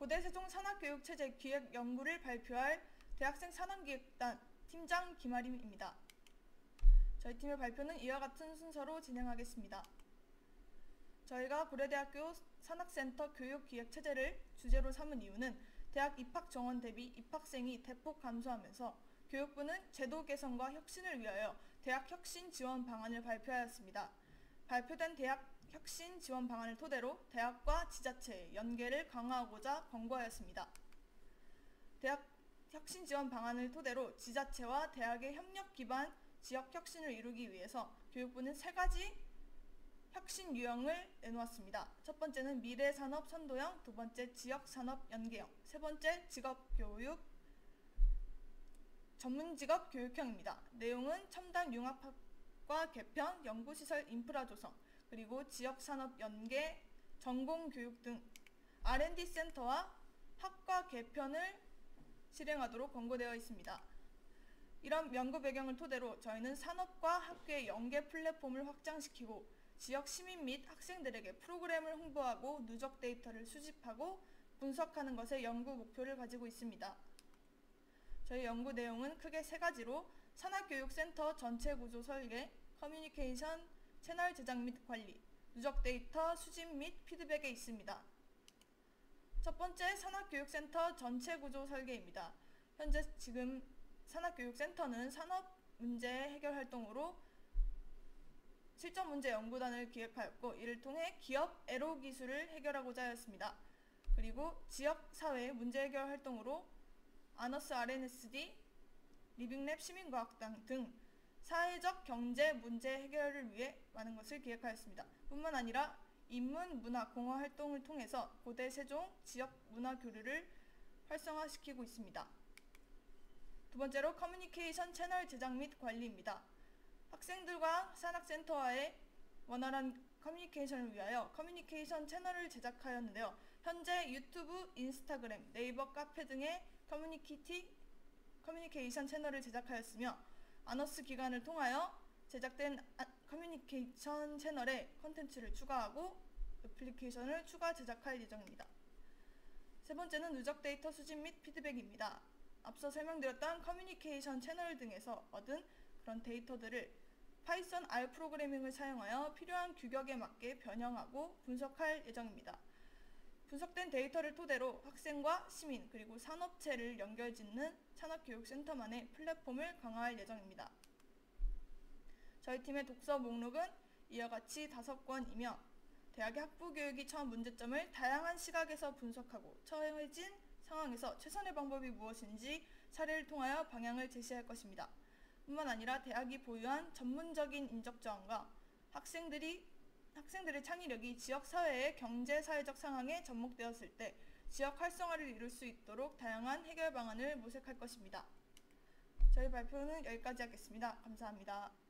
고대 세종 산학교육체제 기획 연구를 발표할 대학생 산학기획단 팀장 김아림입니다. 저희 팀의 발표는 이와 같은 순서로 진행하겠습니다. 저희가 고려대학교 산학센터 교육기획체제를 주제로 삼은 이유는 대학 입학 정원 대비 입학생이 대폭 감소하면서 교육부는 제도 개선과 혁신을 위하여 대학 혁신 지원 방안을 발표하였습니다. 발표된 대학 혁신 지원 방안을 토대로 대학과 지자체의 연계를 강화하고자 권고하였습니다. 대학 혁신 지원 방안을 토대로 지자체와 대학의 협력 기반 지역 혁신을 이루기 위해서 교육부는 3가지 혁신 유형을 내놓았습니다. 첫 번째는 미래산업 선도형, 두 번째 지역산업 연계형, 세 번째 직업교육, 전문직업 교육형입니다. 내용은 첨단 융합학과 개편, 연구시설 인프라 조성, 그리고 지역산업 연계, 전공교육 등 R&D 센터와 학과 개편을 실행하도록 권고되어 있습니다. 이런 연구 배경을 토대로 저희는 산업과 학교의 연계 플랫폼을 확장시키고 지역 시민 및 학생들에게 프로그램을 홍보하고 누적 데이터를 수집하고 분석하는 것에 연구 목표를 가지고 있습니다. 저희 연구 내용은 크게 3가지로 산학교육센터 전체 구조 설계, 커뮤니케이션, 채널 제작 및 관리, 누적 데이터 수집 및 피드백에 있습니다. 첫 번째, 산학교육센터 전체 구조 설계입니다. 현재 지금 산학교육센터는 산업 문제 해결 활동으로 실전 문제 연구단을 기획하였고, 이를 통해 기업 애로 기술을 해결하고자 하였습니다. 그리고 지역사회 문제 해결 활동으로 아너스 RNSD, 리빙랩 시민과학당 등 사회적 경제 문제 해결을 위해 많은 것을 기획하였습니다. 뿐만 아니라 인문, 문화, 공화 활동을 통해서 고대 세종 지역 문화 교류를 활성화시키고 있습니다. 두 번째로 커뮤니케이션 채널 제작 및 관리입니다. 학생들과 산학센터와의 원활한 커뮤니케이션을 위하여 커뮤니케이션 채널을 제작하였는데요. 현재 유튜브, 인스타그램, 네이버 카페 등의 커뮤니케이션 채널을 제작하였으며 아너스 기관을 통하여 제작된 커뮤니케이션 채널에 콘텐츠를 추가하고 애플리케이션을 추가 제작할 예정입니다. 세 번째는 누적 데이터 수집 및 피드백입니다. 앞서 설명드렸던 커뮤니케이션 채널 등에서 얻은 그런 데이터들을 파이썬 R 프로그래밍을 사용하여 필요한 규격에 맞게 변형하고 분석할 예정입니다. 분석된 데이터를 토대로 학생과 시민 그리고 산업체를 연결짓는 산학교육센터만의 플랫폼을 강화할 예정입니다. 저희 팀의 독서 목록은 이와 같이 5권이며 대학의 학부교육이 처한 문제점을 다양한 시각에서 분석하고 처해진 상황에서 최선의 방법이 무엇인지 사례를 통하여 방향을 제시할 것입니다. 뿐만 아니라 대학이 보유한 전문적인 인적 자원과 학생들의 창의력이 지역사회의 경제사회적 상황에 접목되었을 때 지역 활성화를 이룰 수 있도록 다양한 해결 방안을 모색할 것입니다. 저희 발표는 여기까지 하겠습니다. 감사합니다.